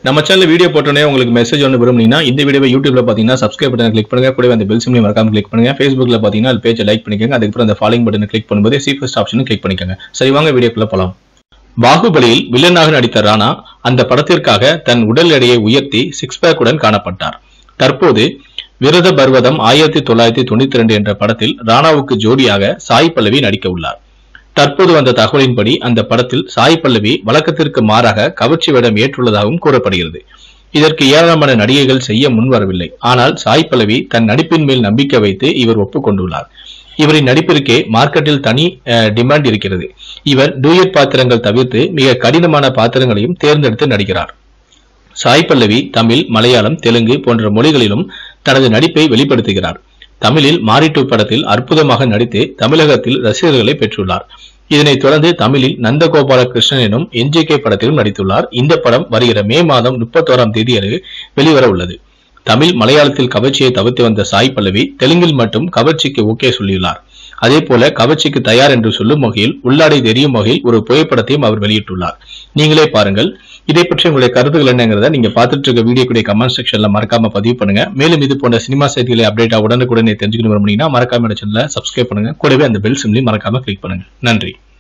நம்ம channel video போட்டோனே உங்களுக்கு message ஒன்று விரும்புனீங்கன்னா இந்த வீடியோவை யூடியூப்ல பாத்தீங்கன்னா சப்ஸ்கிரைப் பட்டனை கிளிக் பண்ணுங்க, கூடவே அந்த பெல் சிம்லையும் மறக்காம கிளிக் பண்ணுங்க. Facebookல பாத்தீங்கன்னா அது பேஜை லைக் பண்ணிக்கோங்க. அதுக்கப்புறம் அந்த ஃபாலோயிங் பட்டனை கிளிக் பண்ணும்போது சி ஃபர்ஸ்ட் ஆப்ஷனும் கிளிக் பண்ணிக்கோங்க. சரி, வாங்க வீடியோக்குள்ள போலாம். பாகுபலியில் வில்லனாக நடித்த ராணா அந்த படத்திற்காக தன் உடல் எடையை உயர்த்தி சிக்ஸ் பேக்குடன் காணப்பட்டார். தற்போது விரத பர்வதம் 1992 என்ற படத்தில் ராணாவுக்கு ஜோடியாக சாய் பல்லவி நடிக்க உள்ளார். தற்போது வந்த தகவலின்படி அந்த படத்தில் சாய் பல்லவி வழக்கத்திற்கு மாறாக கவர்ச்சி வேடம் ஏற்றுள்ளதாகவும் கூறப்படுகிறது. இதற்கு ஏராளமான நடிகைகள் செய்ய முன்வரவில்லை. ஆனால் சாய் பல்லவி தன் நடிப்பின் மேல் நம்பிக்கை வைத்து இவர் ஒப்புக்கொண்டுள்ளார். இவரின் நடிப்பிற்கே மார்க்கெட்டில் தனி டிமாண்ட் இருக்கிறது. இவர் டூயட் பாத்திரங்கள் தவிர்த்து மிக கடினமான பாத்திரங்களையும் தேர்ந்தெடுத்து நடிக்கிறார். சாய் பல்லவி தமிழ், மலையாளம், தெலுங்கு போன்ற மொழிகளிலும் தனது நடிப்பை வெளிப்படுத்துகிறார். தமிழில் மாரி 2 படத்தில் அற்புதமாக நடித்து தமிழகத்தில் ரசிகர்களை பெற்றுள்ளார். இதனைத் தொடர்ந்து தமிழில் நந்தகோபால கிருஷ்ணன் எனும் NJK படத்திலும் நடித்துள்ளார். இந்த படம் வருகிற மே மாதம் 31ஆம் தேதி வெளிவர உள்ளது. தமிழ், மலையாளத்தில் கவர்ச்சியை தவிர்த்து வந்த சாய் பல்லவி தெலுங்கில் மட்டும் கவர்ச்சிக்கு ஓகே சொல்லியுள்ளார். அதே போல கவர்ச்சிக்கு தயார் என்று சொல்லும் வகையில் உள்ளாடை தெரியும் வகையில் ஒரு புகைப்படத்தையும் அவர் வெளியிட்டுள்ளார். நீங்களே பாருங்கள். இதை பற்றி உங்களுடைய கருத்துக்கள் என்னங்கிறத நீங்க பார்த்துட்டு இருக்க வீடியோக்குடைய கமெண்ட் செக்ஷன்ல மறக்காம பதிவு பண்ணுங்க. மேலும் இது போன்ற சினிமா செய்திகளை அப்டேட்டா உடனுக்குடனே தெரிஞ்சுக்கணும் விரும்புனீங்கன்னா மறக்காம சேனலை சப்ஸ்கிரைப் பண்ணுங்க. கூடவே அந்த பெல் சிம்லையும் மறக்காம கிளிக் பண்ணுங்க. நன்றி.